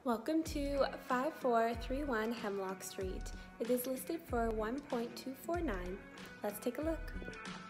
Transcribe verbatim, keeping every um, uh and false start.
Welcome to five four three one Hemlock Street. It is listed for one point two four nine. Let's take a look.